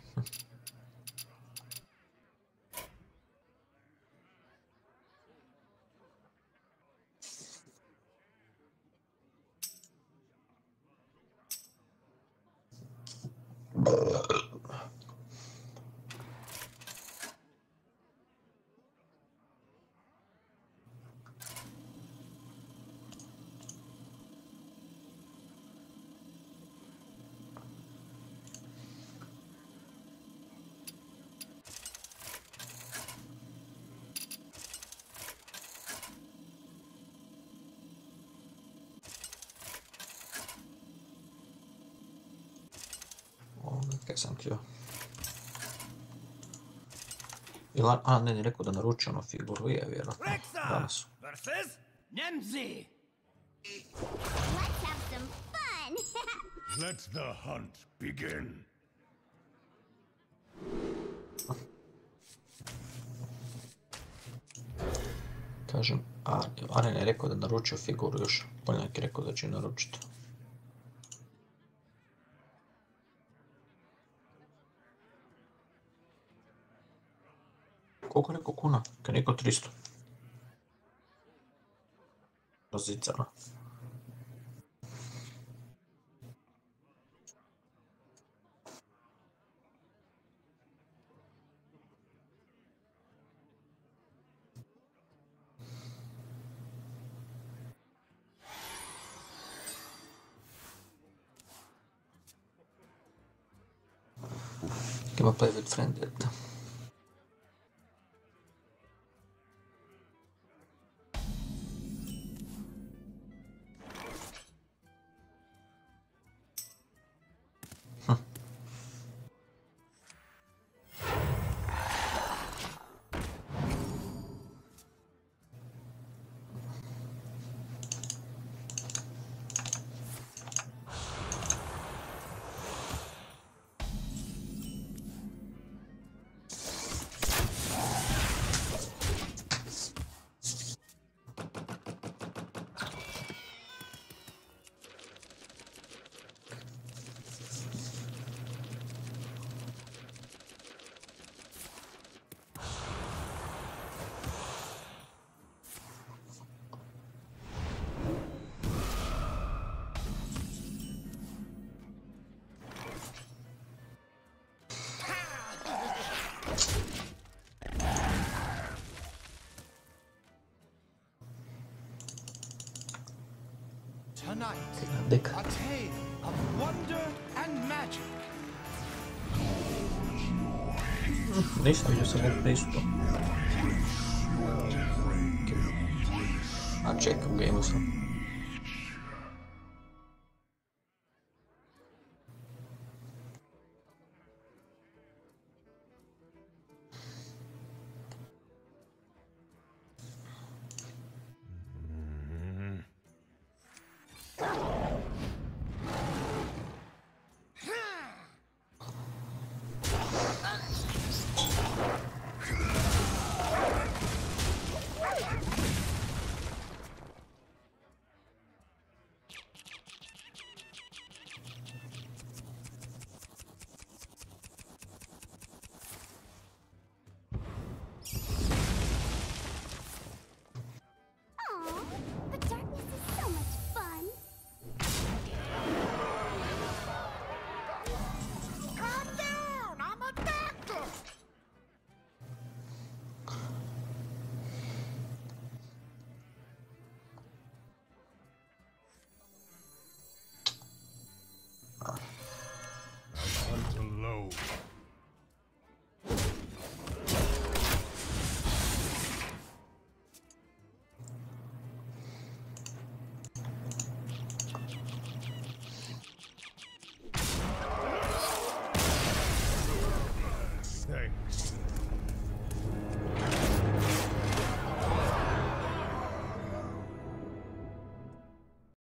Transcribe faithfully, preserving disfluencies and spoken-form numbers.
Kaj sam htio? Ili, a ne, ne rekao da naručio ono figuru, je vjerojatno. Danas. Let's have some fun. Let the hunt begin. Kažem, a, Aren je rekao da naručio figuru još. Poljak je rekao da će naručiti. Koliko je rekao kuna? Kad je rekao tristo. Razicano. Ima play with friend, eto. Tonight, a tale of wonder and magic. Nisam vidio sam ovog pristupa. A čekam ga, imao sam.